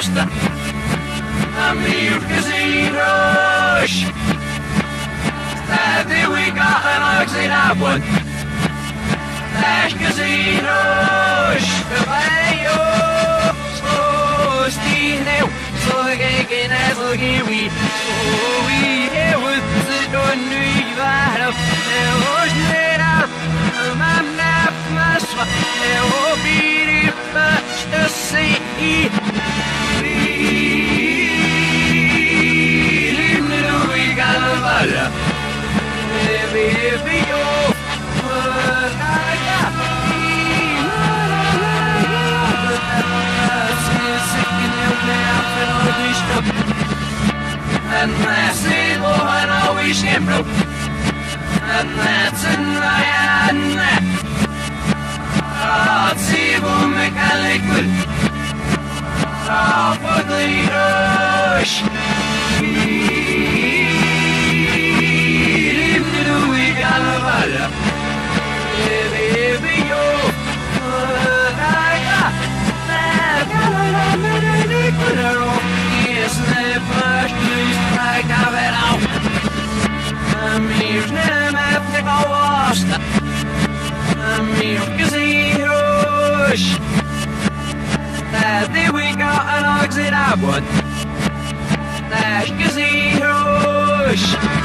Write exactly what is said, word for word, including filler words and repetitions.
gosta. Amigo casinos. Tady wykochaną ksylabłon. Też casinos. Wywają. Stineu. Sogegene sogiwi. Sogi hewut zydonu ivarov. Eos nera. Mamna masva. Eo biri pastasi. Galvalla, baby, yo, and that's it, Lord, I wish him broke, and that's in my hand. Oh, see, we'll make a liquid, oh, for the rush. Galvalla, baby, yo, Raga, Galvalla, Medicaro, yes, the first news I got it out. I'm here, never to go lost. I'm here, casinos. That day we got an exit out, but that's casinos.